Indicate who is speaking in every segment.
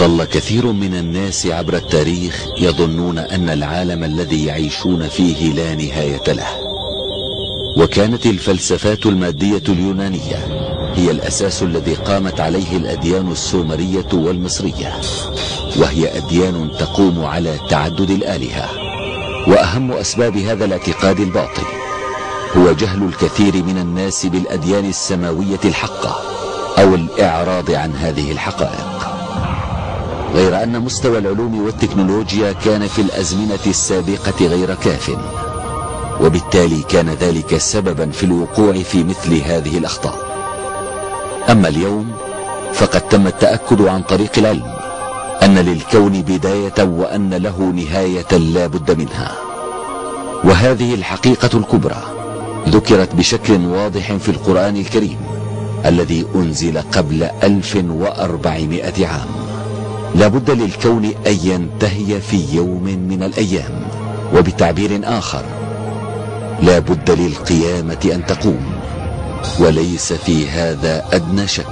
Speaker 1: ظل كثير من الناس عبر التاريخ يظنون أن العالم الذي يعيشون فيه لا نهاية له، وكانت الفلسفات المادية اليونانية هي الأساس الذي قامت عليه الأديان السومرية والمصرية، وهي أديان تقوم على تعدد الآلهة. وأهم أسباب هذا الاعتقاد الباطل هو جهل الكثير من الناس بالأديان السماوية الحقة أو الإعراض عن هذه الحقائق. غير أن مستوى العلوم والتكنولوجيا كان في الأزمنة السابقة غير كاف، وبالتالي كان ذلك سببا في الوقوع في مثل هذه الأخطاء. أما اليوم فقد تم التأكد عن طريق العلم أن للكون بداية وأن له نهاية لا بد منها، وهذه الحقيقة الكبرى ذكرت بشكل واضح في القرآن الكريم الذي أنزل قبل 1400 عام. لا بد للكون أن ينتهي في يوم من الأيام، وبتعبير آخر لا بد للقيامة أن تقوم، وليس في هذا أدنى شك.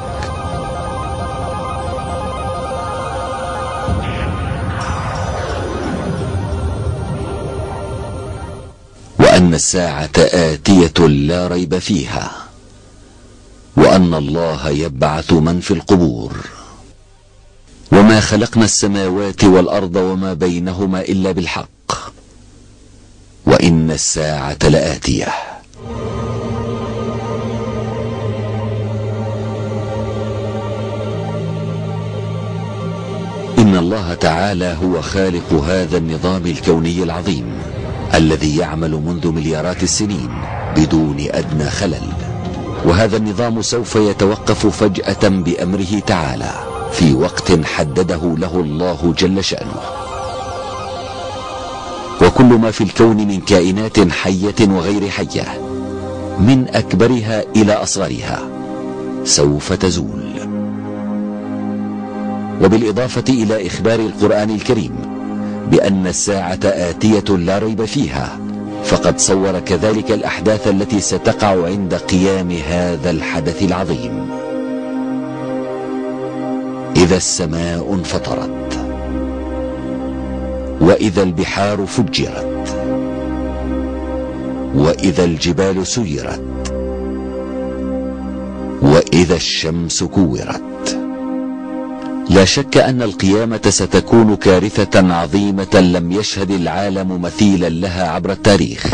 Speaker 1: وأن الساعة آتية لا ريب فيها، وأن الله يبعث من في القبور، وما خلقنا السماوات والأرض وما بينهما إلا بالحق، وإن الساعة لآتية. إن الله تعالى هو خالق هذا النظام الكوني العظيم الذي يعمل منذ مليارات السنين بدون أدنى خلل، وهذا النظام سوف يتوقف فجأة بأمره تعالى في وقت حدده له الله جل شأنه. وكل ما في الكون من كائنات حية وغير حية من أكبرها إلى أصغرها سوف تزول. وبالإضافة إلى إخبار القرآن الكريم بأن الساعة آتية لا ريب فيها، فقد صور كذلك الأحداث التي ستقع عند قيام هذا الحدث العظيم. إذا السماء انفطرت، وإذا البحار فجرت، وإذا الجبال سيرت، وإذا الشمس كورت. لا شك أن القيامة ستكون كارثة عظيمة لم يشهد العالم مثيلا لها عبر التاريخ.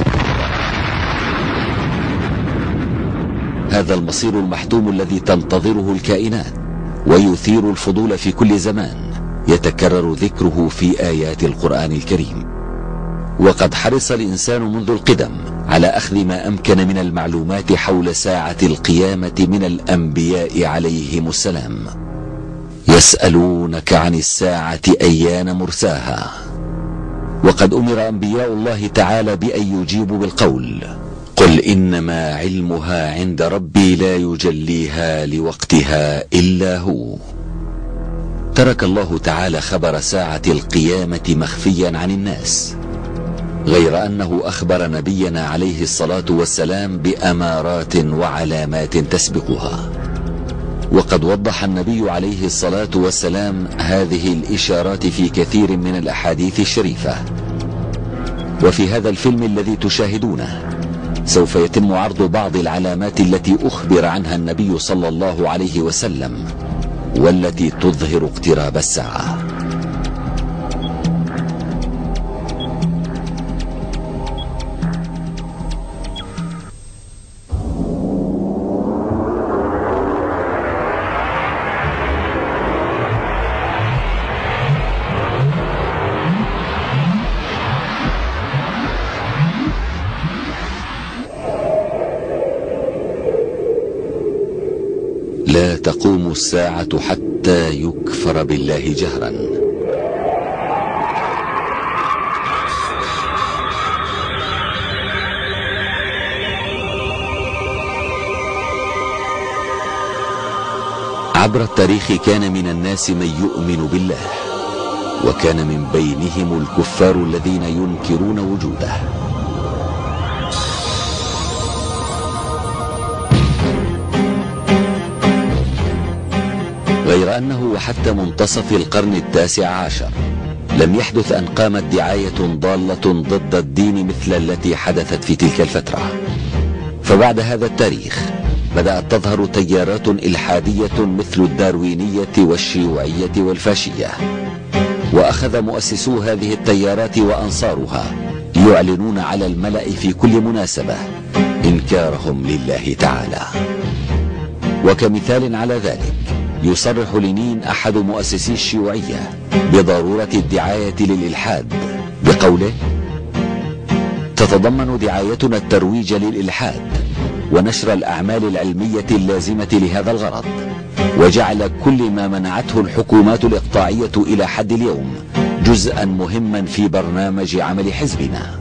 Speaker 1: هذا المصير المحتوم الذي تنتظره الكائنات ويثير الفضول في كل زمان يتكرر ذكره في آيات القرآن الكريم. وقد حرص الإنسان منذ القدم على أخذ ما أمكن من المعلومات حول ساعة القيامة من الأنبياء عليهم السلام. يسألونك عن الساعة أيان مرساها، وقد أمر أنبياء الله تعالى بأن يجيبوا بالقول: قل إنما علمها عند ربي لا يجليها لوقتها إلا هو. ترك الله تعالى خبر ساعة القيامة مخفيا عن الناس، غير أنه أخبر نبينا عليه الصلاة والسلام بأمارات وعلامات تسبقها. وقد وضح النبي عليه الصلاة والسلام هذه الإشارات في كثير من الأحاديث الشريفة. وفي هذا الفيلم الذي تشاهدونه سوف يتم عرض بعض العلامات التي أخبر عنها النبي صلى الله عليه وسلم، والتي تظهر اقتراب الساعة. لا تقوم الساعة حتى يكفر بالله جهرا. عبر التاريخ كان من الناس من يؤمن بالله، وكان من بينهم الكفار الذين ينكرون وجوده. غير غير أنه وحتى منتصف القرن التاسع عشر لم يحدث أن قامت دعاية ضالة ضد الدين مثل التي حدثت في تلك الفترة. فبعد هذا التاريخ بدأت تظهر تيارات إلحادية مثل الداروينية والشيوعية والفاشية، وأخذ مؤسسو هذه التيارات وأنصارها يعلنون على الملأ في كل مناسبة إنكارهم لله تعالى. وكمثال على ذلك يصرح لينين أحد مؤسسي الشيوعية بضرورة الدعاية للإلحاد بقوله: تتضمن دعايتنا الترويج للإلحاد ونشر الأعمال العلمية اللازمة لهذا الغرض، وجعل كل ما منعته الحكومات الإقطاعية إلى حد اليوم جزءا مهما في برنامج عمل حزبنا.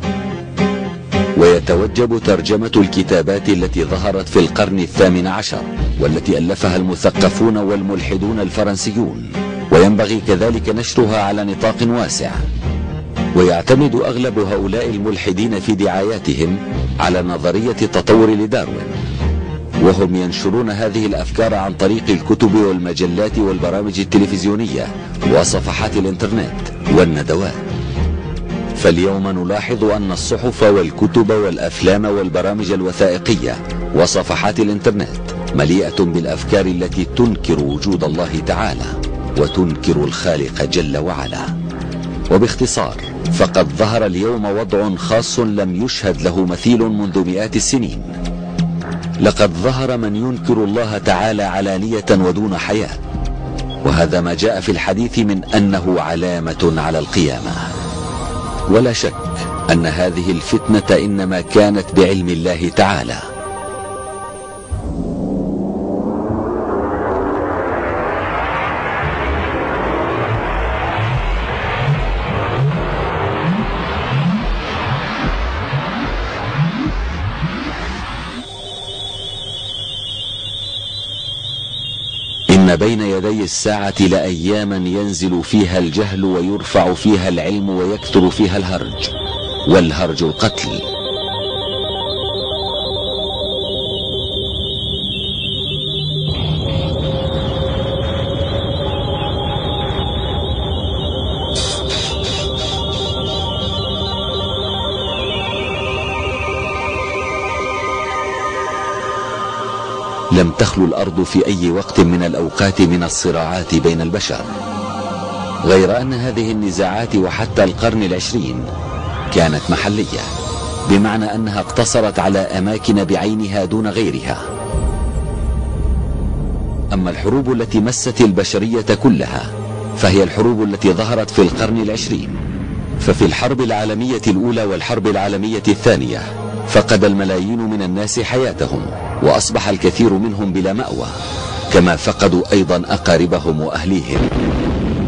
Speaker 1: ويتوجب ترجمة الكتابات التي ظهرت في القرن الثامن عشر والتي ألفها المثقفون والملحدون الفرنسيون، وينبغي كذلك نشرها على نطاق واسع. ويعتمد أغلب هؤلاء الملحدين في دعاياتهم على نظرية التطور لداروين، وهم ينشرون هذه الأفكار عن طريق الكتب والمجلات والبرامج التلفزيونية وصفحات الإنترنت والندوات. فاليوم نلاحظ أن الصحف والكتب والأفلام والبرامج الوثائقية وصفحات الإنترنت مليئة بالأفكار التي تنكر وجود الله تعالى وتنكر الخالق جل وعلا. وباختصار فقد ظهر اليوم وضع خاص لم يشهد له مثيل منذ مئات السنين. لقد ظهر من ينكر الله تعالى علانية ودون حياء، وهذا ما جاء في الحديث من أنه علامة على القيامة. ولا شك أن هذه الفتنة إنما كانت بعلم الله تعالى. إن بين يدي الساعة لأياما ينزل فيها الجهل ويرفع فيها العلم ويكثر فيها الهرج، والهرج القتل. لم تخلو الأرض في أي وقت من الأوقات من الصراعات بين البشر، غير أن هذه النزاعات وحتى القرن العشرين كانت محلية، بمعنى أنها اقتصرت على أماكن بعينها دون غيرها. أما الحروب التي مست البشرية كلها فهي الحروب التي ظهرت في القرن العشرين. ففي الحرب العالمية الأولى والحرب العالمية الثانية فقد الملايين من الناس حياتهم، وأصبح الكثير منهم بلا مأوى، كما فقدوا أيضا أقاربهم وأهليهم.